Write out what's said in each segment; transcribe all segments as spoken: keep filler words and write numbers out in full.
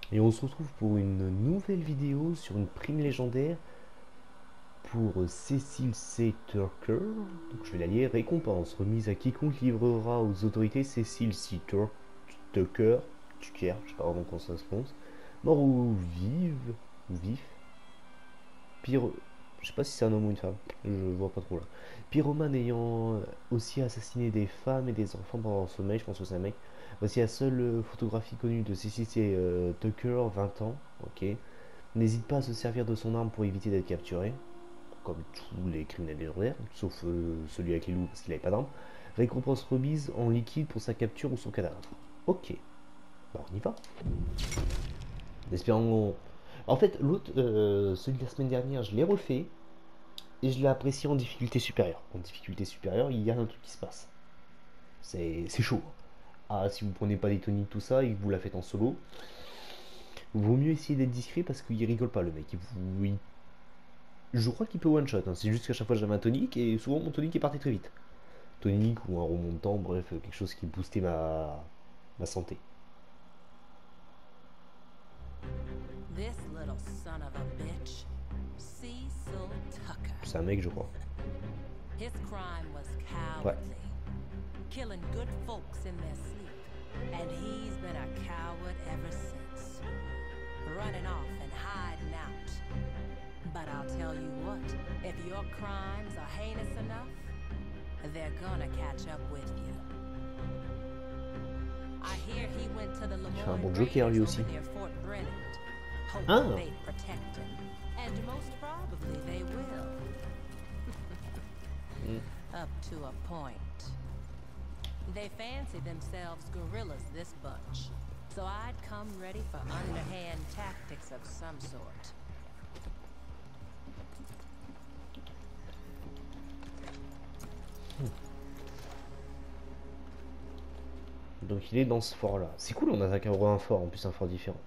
Et on se retrouve pour une nouvelle vidéo sur une prime légendaire pour Cecil C. Tucker. Donc je vais la lire. Récompense remise à quiconque livrera aux autorités Cecil C. Tucker. Tucker, je sais pas vraiment comment ça se prononce. Mort ou vive, ou vif. Pire, je sais pas si c'est un homme ou une femme. Je vois pas trop là. Pyromane ayant aussi assassiné des femmes et des enfants pendant leur sommeil, je pense que c'est un mec. Voici la seule photographie connue de Cecil C. euh, Tucker, vingt ans. Ok. N'hésite pas à se servir de son arme pour éviter d'être capturé, comme tous les criminels légendaires, sauf euh, celui avec les loups parce qu'il n'avait pas d'arme. Récompense remise en liquide pour sa capture ou son cadavre. Ok, bah on y va. Espérons. En fait, l'autre, euh, celui de la semaine dernière, je l'ai refait et je l'ai apprécié en difficulté supérieure. En difficulté supérieure, il y a un truc qui se passe. C'est chaud. Ah, si vous prenez pas des toniques, tout ça, et que vous la faites en solo, vaut mieux essayer d'être discret parce qu'il rigole pas le mec. Il vous, il Je crois qu'il peut one shot, hein. C'est juste qu'à chaque fois j'avais un tonique et souvent mon tonique est parti très vite. Tonique ou un remontant, bref, quelque chose qui boostait ma, ma santé. This little son of a bitch, Cecil Tucker. C'est un mec, je crois. His crime was Ouais. cowardly, killing good folks in their sleep, and he's been a coward ever since, running off and hiding out. But I'll tell you what, if your crimes are heinous enough, they're gonna catch up with you. I hear he went to the Il fait un Lemoyne bon Joker lui Raiders aussi. over near Fort Brennan, hoping Ah, they'd protect him, and most probably they will. Up to a point. They fancy themselves gorillas, this bunch, so I'd come ready for underhand tactics of some sort. donc il est dans ce fort là. C'est cool, on attaque un fort, en plus un fort différent.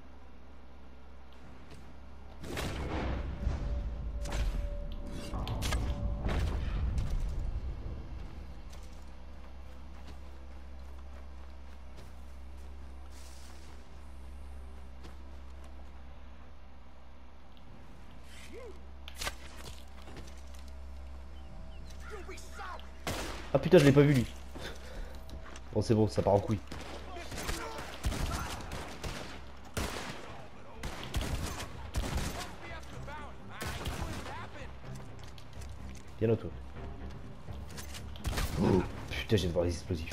Ah putain, je l'ai pas vu lui. Bon, c'est bon, ça part en couille. Viens là, toi. Oh, putain, j'ai de voir les explosifs.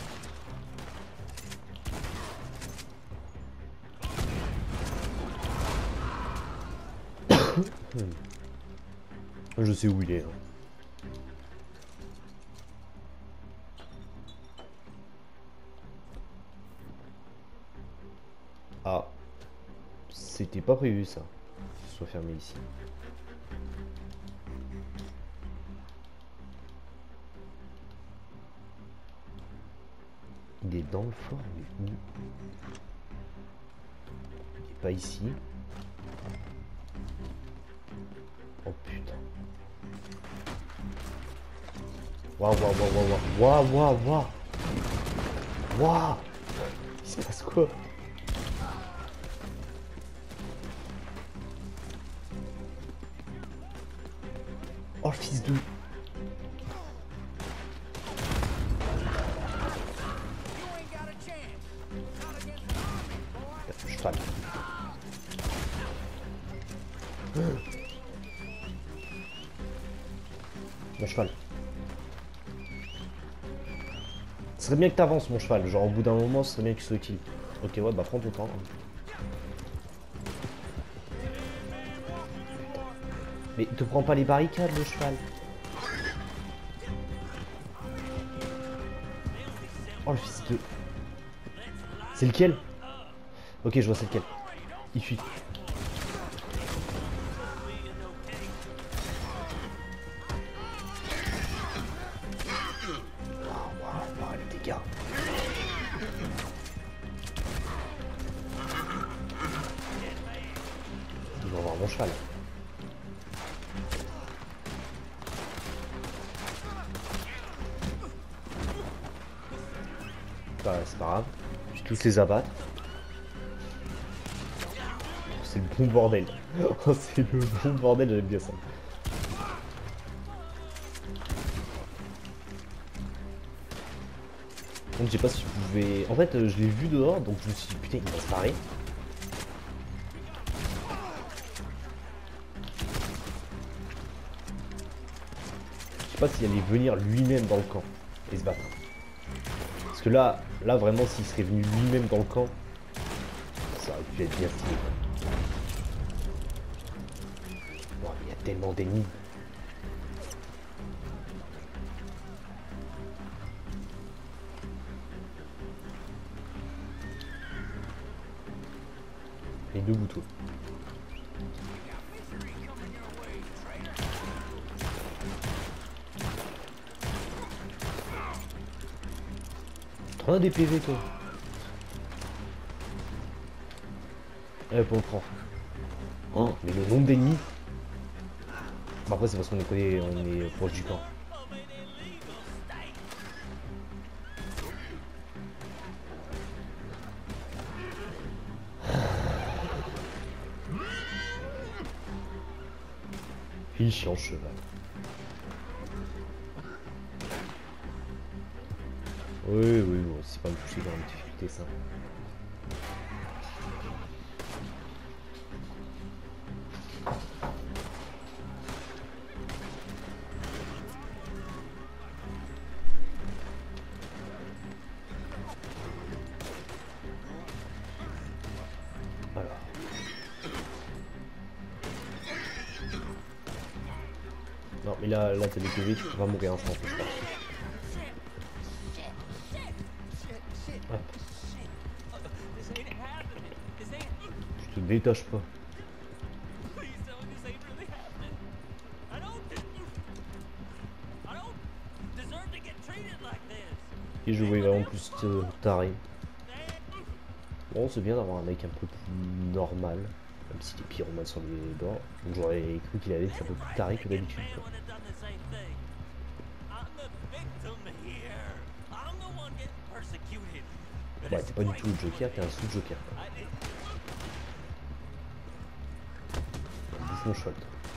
Je sais où il est. Hein. Ah, c'était pas prévu ça. Que ce soit fermé ici. Il est dans le fort, mais où? Il est pas ici. Oh putain. Waouh, waouh, waouh, waouh, waouh, waouh, waouh. Waouh. Il se passe quoi? Oh, le fils de... Cheval. Mon cheval. Ce serait bien que t'avances, mon cheval. Genre, au bout d'un moment, ce serait bien qu'il soit utile. Ok, ouais, bah prends ton temps. Mais te prends pas les barricades, le cheval. Oh, le fils de... C'est lequel? Ok, je vois c'est lequel. Il fuit. Waouh, waouh, waouh, les dégâts. Il va voir mon cheval. Bah, c'est pas grave. Je vais tous les abattre. c'est le bon bordel. Oh, c'est le bon bordel, j'aime bien ça. Donc je sais pas si je pouvais... En fait, euh, je l'ai vu dehors, donc je me suis dit, putain, il va se barrer. Je sais pas s'il allait venir lui-même dans le camp et se battre. Parce que là, là vraiment, s'il serait venu lui-même dans le camp, ça aurait pu être bien stylé. Bon, il y a tellement d'ennemis. Les deux boutons. T'en as des P V toi. Eh, bon, prends. Oh, mais le nombre d'ennemis. Bah après c'est parce qu'on est collé, on est proche du camp. Il est chiant, cheval. Oui, oui, bon, c'est pas me toucher dans la difficulté ça. Alors. Non, mais là, là t'as des P V, tu peux pas mourir instant, je pense. Hop. Tu te détaches pas. Et je voyais vraiment plus euh, taré. Bon, c'est bien d'avoir un mec un peu plus normal, même si les pyromanes sur les bords. Donc j'aurais cru qu'il allait être un peu plus taré que d'habitude. Ouais, t'es pas du tout le Joker, t'es un sous-Joker. Bouffon cheval.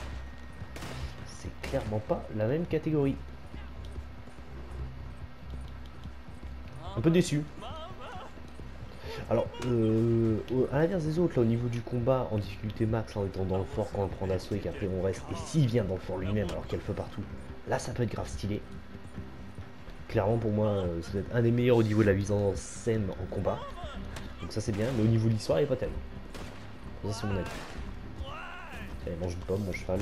C'est clairement pas la même catégorie. Un peu déçu. Alors, euh, à l'inverse des autres, là, au niveau du combat, en difficulté max, en étant dans le fort quand on le prend d'assaut et qu'après on reste, et s'il vient dans le fort lui-même alors qu'il y a le feu partout, là ça peut être grave stylé. Clairement pour moi, euh, ça doit être un des meilleurs au niveau de la mise en scène en combat. Donc ça c'est bien, mais au niveau de l'histoire, il est pas tellement. Ça c'est mon avis. Allez, mange une pomme, mon cheval.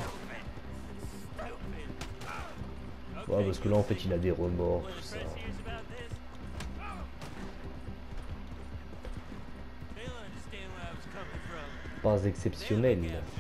Ouais, parce que là en fait il a des remords, tout ça. Pas exceptionnel.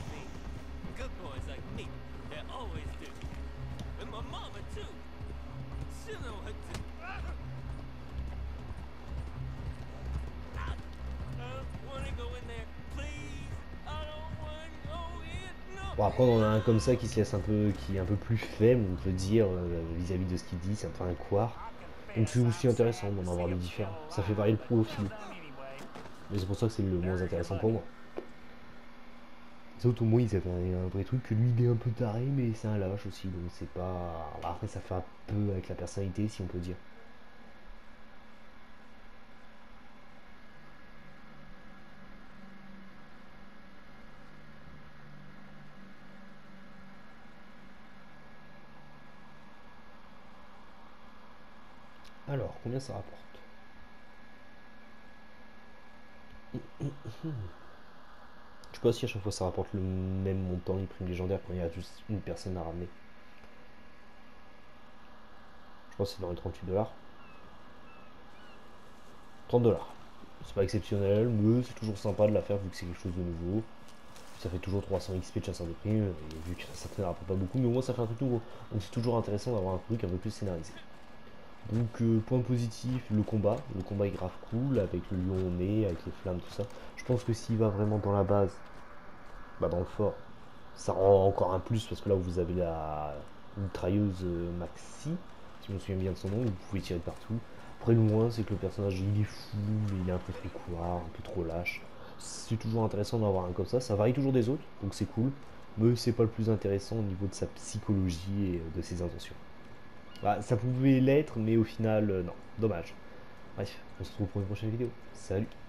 Bon après on en a un comme ça qui se laisse un peu, qui est un peu plus faible, on peut dire, vis-à-vis -vis de ce qu'il dit, c'est un peu un couard. Donc c'est aussi intéressant d'en avoir des différents. Ça fait varier le profil. Mais c'est pour ça que c'est le moins intéressant pour moi. Les autres au moins ils avaient un, un vrai truc que lui il est un peu taré mais c'est un lâche aussi, donc c'est pas... Après ça fait un peu avec la personnalité si on peut dire. Alors, combien ça rapporte? Je sais pas si à chaque fois ça rapporte le même montant, les primes légendaires, quand il y a juste une personne à ramener. Je pense que c'est dans les trente-huit dollars. trente dollars. C'est pas exceptionnel, mais c'est toujours sympa de la faire vu que c'est quelque chose de nouveau. Ça fait toujours trois cents X P de chasseur de primes, et vu que ça ne rapporte pas beaucoup, mais au moins ça fait un truc nouveau. Donc c'est toujours intéressant d'avoir un truc un peu plus scénarisé. Donc euh, point positif, le combat. Le combat est grave cool, avec le lion au nez, avec les flammes, tout ça. Je pense que s'il va vraiment dans la base, bah dans le fort, ça rend encore un plus, parce que là où vous avez la mitrailleuse euh, Maxi, si je me souviens bien de son nom, vous pouvez tirer de partout. Après le moins, c'est que le personnage il est fou, mais il est un peu trop couard, un peu trop lâche. c'est toujours intéressant d'en avoir un comme ça. Ça varie toujours des autres, donc c'est cool. Mais c'est pas le plus intéressant au niveau de sa psychologie et de ses intentions. Bah, ça pouvait l'être, mais au final, euh, non. Dommage. Bref, on se retrouve pour une prochaine vidéo. Salut!